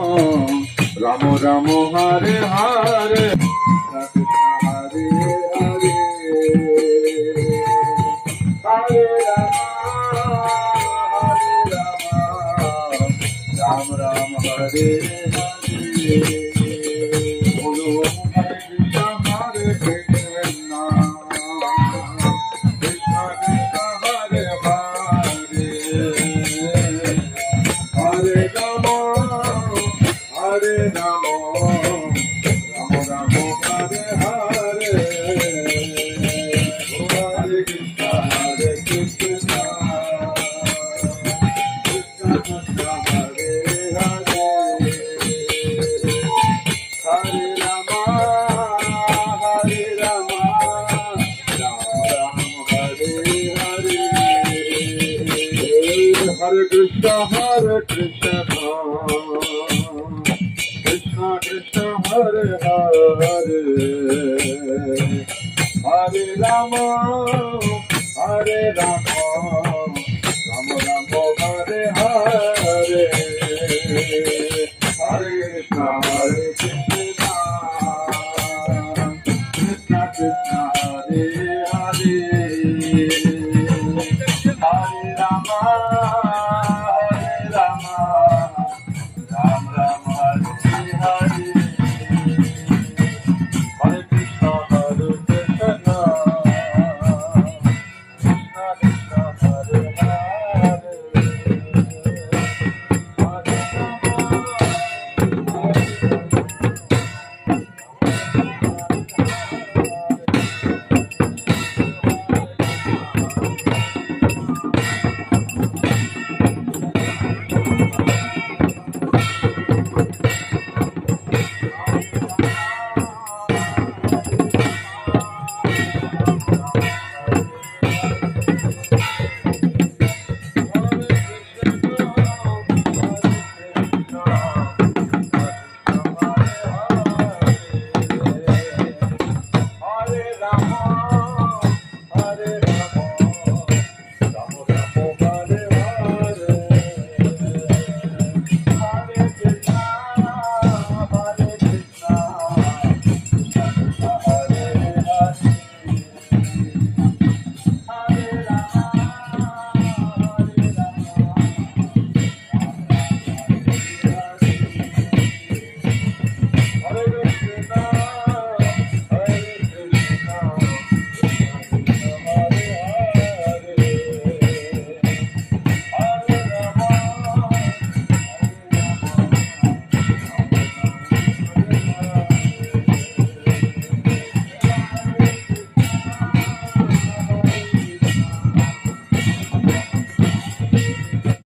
राम राम हरे हरे हरे हरे हरे राम राम हरे हरे बोलो हरे कृष्ण कृष्ण कृष्ण हरे हरे हरे राम हरे राम राम राम हरे हरे हरे कृष्ण कृष्ण कृष्ण हरे हरे हरे राम राम राम हरे हरे हरे कृष्ण कृष्ण कृष्ण हरे हरे हरे राम राम राम हरे हरे हरे कृष्ण